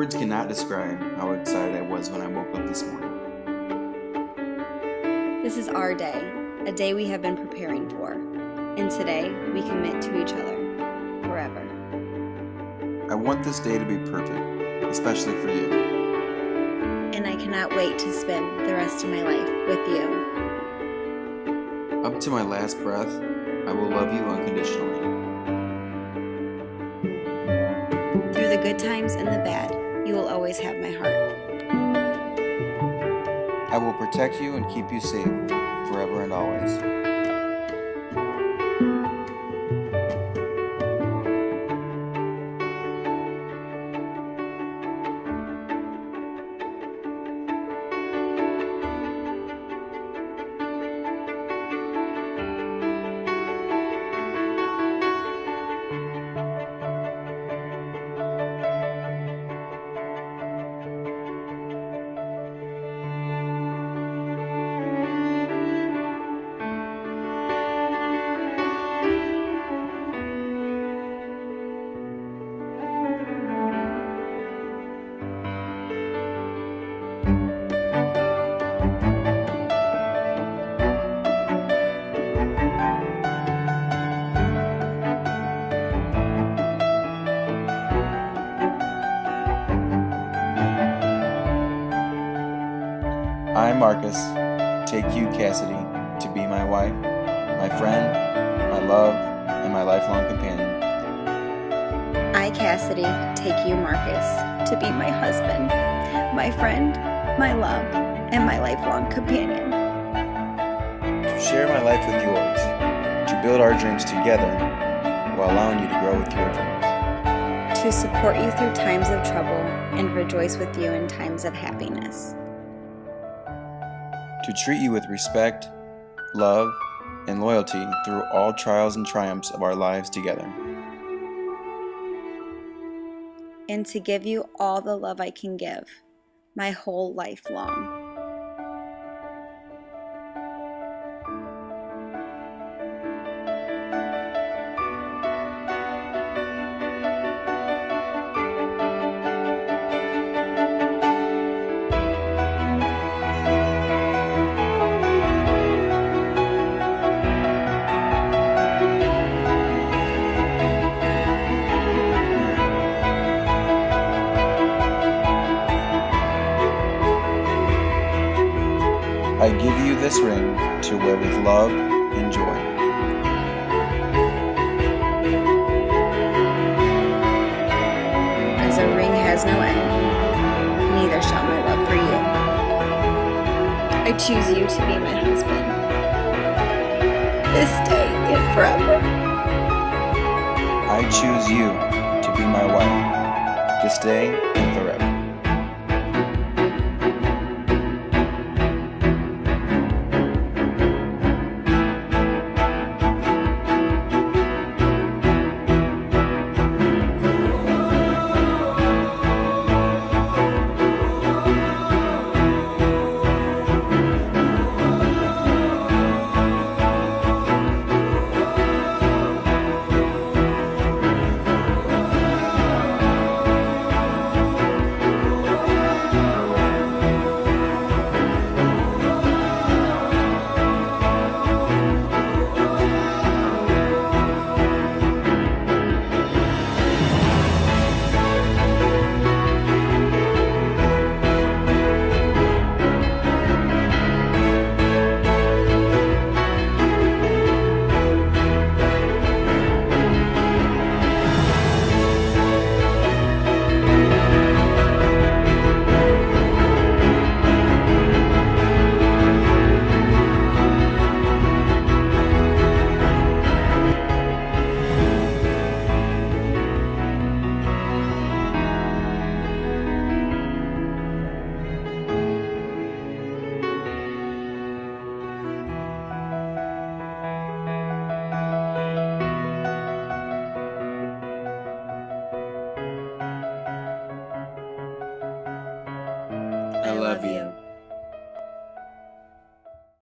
Words cannot describe how excited I was when I woke up this morning. This is our day, a day we have been preparing for, and today we commit to each other forever. I want this day to be perfect, especially for you. And I cannot wait to spend the rest of my life with you. Up to my last breath, I will love you unconditionally. Through the good times and the bad, you will always have my heart. I will protect you and keep you safe, forever and always. I, Marcus, take you, Cassidy, to be my wife, my friend, my love, and my lifelong companion. I, Cassidy, take you, Marcus, to be my husband, my friend, my love, and my lifelong companion. To share my life with yours, to build our dreams together while allowing you to grow with your dreams. To support you through times of trouble and rejoice with you in times of happiness. To treat you with respect, love, and loyalty through all trials and triumphs of our lives together. And to give you all the love I can give, my whole life long. I give you this ring to wear with love and joy. As a ring has no end, neither shall my love for you. I choose you to be my husband, this day and forever. I choose you to be my wife, this day and forever. I love you.